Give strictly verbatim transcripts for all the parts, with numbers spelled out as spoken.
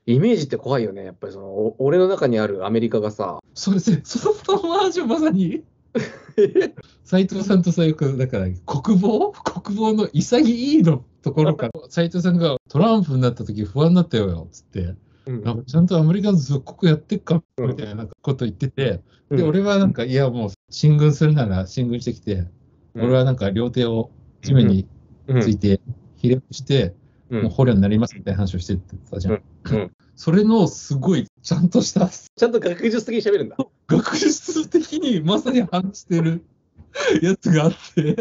イメージって怖いよね。やっぱりその、お俺の中にあるアメリカがさ、 それで、そのままじゃまさに、斉藤さんとさ、よく、だから、国防国防の潔いのところから、斉藤さんがトランプになった時不安になったよ、つって、 うんなんかちゃんとアメリカの属国やってっか、 うんみたいなこと言ってて、で、 うん俺はなんか、いや、もう、進軍するなら進軍してきて、 うん俺はなんか両手を地面にうんついて、ひれ伏して、 うんもう捕虜になりますみたいな話をしてたじゃん。 うんうんそれのすごいちゃんとしたちゃんと学術的に喋るんだ。 学術的にまさに反してるやつがあって、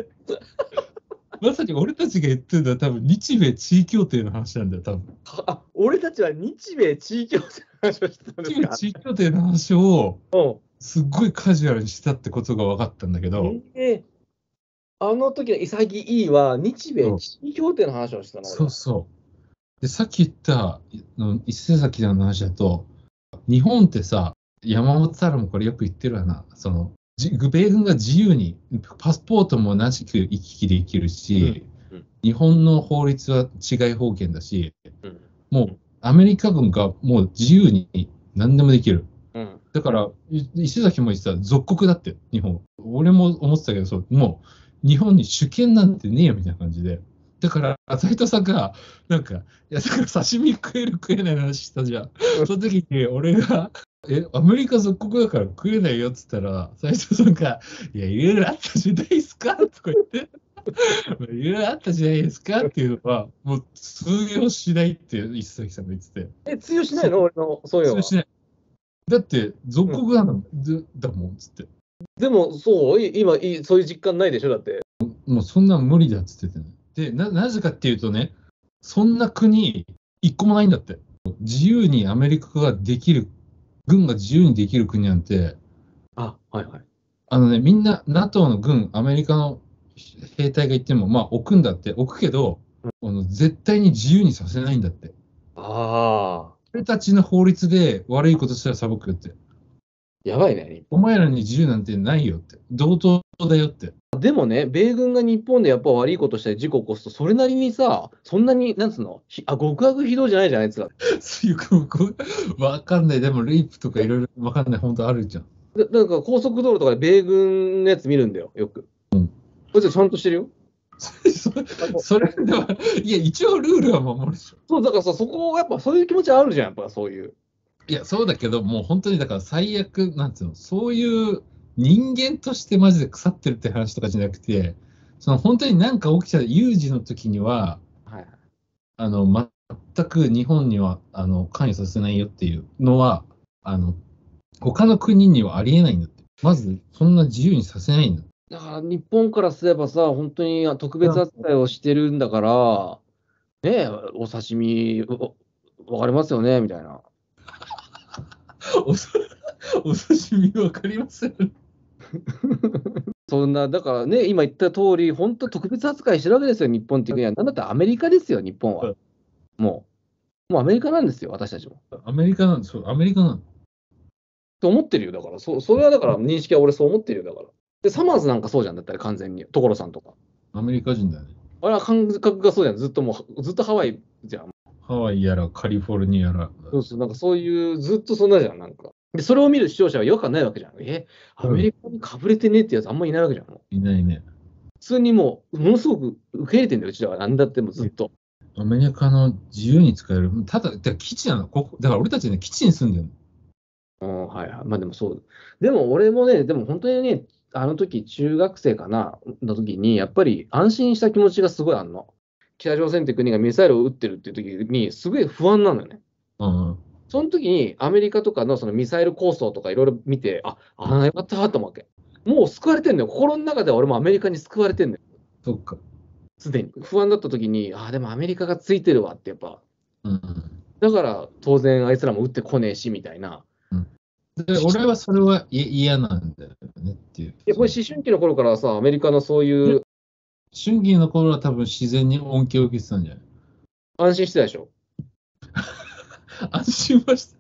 まさに俺たちが言ってるのは多分日米地位協定の話なんだよ、多分。 あ、俺たちは日米地域協定の話をしてたんですか。 日米地位協定の話をうんすっごいカジュアルにしたってことが分かったんだけど、 ええあの時の潔いは日米地位協定の話をしてたの。 そうそう。で、さっき言ったの伊勢崎の話だと、日本ってさ、山本太郎もこれよく言ってるわな、その、じ米軍が自由に、パスポートも同じく行き来できるし、 うんうん日本の法律は治外法権だし、 うんもうアメリカ軍がもう自由に何でもできる。 うんだから、い石崎も言ってた、属国だって、日本。俺も思ってたけど、そうもう日本に主権なんてねえよみたいな感じで。だから、斉藤さんが、なんか、いや、だから刺身食える食えないの話したじゃん。その時に俺が、え、アメリカ属国だから食えないよっつったら、斉藤さんが、いや、いろいろあったじゃないですかとか言って、いろいろあったじゃないですかっていうのは、もう通用しないって石崎さんが言ってて。 え、通用しないの俺の、そういうのは。 通用しない。だって、属国なの、でだもんっつって。 でも、そう、い今、いそういう実感ないでしょだって。 もうそんなん無理だっつっててね。で、な、なぜかっていうとね、そんな国、一個もないんだって。自由にアメリカができる、軍が自由にできる国なんて、 あ、はいはい。 あのね、みんな NATO の軍、アメリカの兵隊が言っても、まあ置くんだって、置くけど、あの絶対に自由にさせないんだって。 ああ、 俺たちの法律で悪いことしたら裁くよって。 やばいね。 お前らに自由なんてないよって。同等だよって。 でもね、米軍が日本でやっぱ悪いことして事故を起こすと、それなりにさ、そんなに、なんつうの、ひあ、極悪非道じゃないじゃないですか。 そういうこうわかんない。でも、レイプとかいろいろわかんない。本当あるじゃん。 だなんか高速道路とかで米軍のやつ見るんだよ、よく。 うんこいつちゃんとしてるよ。 そそれでは、いや、一応ルールは守るでしょ。 そう、だからさ、そこ、やっぱそういう気持ちあるじゃん、やっぱそういう。 いや、そうだけど、もう本当にだから最悪、なんつうの、そういう人間としてマジで腐ってるって話とかじゃなくて、その本当になんか起きた有事の時には、 はいはい。 あの、全く日本には、あの、関与させないよっていうのは、あの、他の国にはありえないんだって。まず、そんな自由にさせないんだ。 だから日本からすればさ、本当に特別扱いをしてるんだから、ねえ、お刺身、おわかりますよね、みたいな。 おさお刺身わかりません。 そんな、だからね、今言った通り、本当特別扱いしてるわけですよ、日本っていう国は。なんだったらアメリカですよ、日本は。もう、もうアメリカなんですよ、私たちも。 アメリカなんですよ。アメリカなんと思ってるよ、だから。そそれはだから認識は俺そう思ってるよ、だから。で、サマーズなんかそうじゃん、だったら完全に。所さんとか。 アメリカ人だよね。 あれは感覚がそうじゃん、ずっともう、ずっとハワイじゃん。 ハワイやらカリフォルニアやら。 そうそう、なんかそういう、ずっとそんなじゃん、なんか。で、それを見る視聴者は違和感ないわけじゃん。え、アメリカにかぶれてねってやつあんまいないわけじゃん。もういないね。 普通にもう、ものすごく受け入れてんだよ、うちらは。なんだってもずっと。 アメリカの自由に使える。ただ、だから基地なの。ここだから俺たちね、基地に住んでるうん、はいはい。まあでもそう。でも俺もね、でも本当にね、あの時中学生かな、の時に、やっぱり安心した気持ちがすごいあんの。北朝鮮って国がミサイルを撃ってるっていう時に、すごい不安なのよね。 の。うん。 その時にアメリカとかのそのミサイル構想とかいろいろ見て、あ、ああ、よかったと思うわけ。もう救われてんのよ。心の中では俺もアメリカに救われてんのよ。 そっか。 すでに。不安だった時に、ああ、でもアメリカがついてるわってやっぱ。 うん。 だから当然あいつらも撃ってこねえしみたいな。 で、俺はそれはい嫌なんだよねっていう。 いや、これ思春期の頃からさ、アメリカのそういう春季の頃は多分自然に恩恵を受けてたんじゃない安心してたでしょ。 安心はした。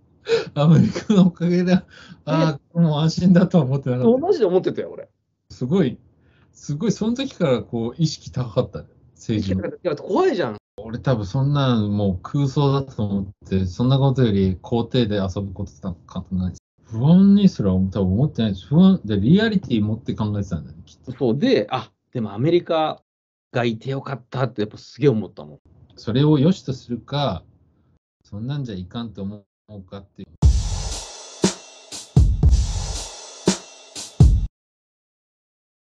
アメリカのおかげで、ああ、もう安心だとは思ってなかった。 マジで思ってたよ、俺。 すごい、すごい、その時からこう意識高かったね、政治の。 いや怖いじゃん。 俺多分そんなんもう空想だと思って、そんなことより校庭で遊ぶことなんかないです。不安にすら多分思ってないです。不安でリアリティ持って考えてたんだよね、きっと。 そうで、あ、でもアメリカがいてよかったってやっぱすげえ思ったもん。 それを良しとするか、そんなんじゃいかんと思うかっていう。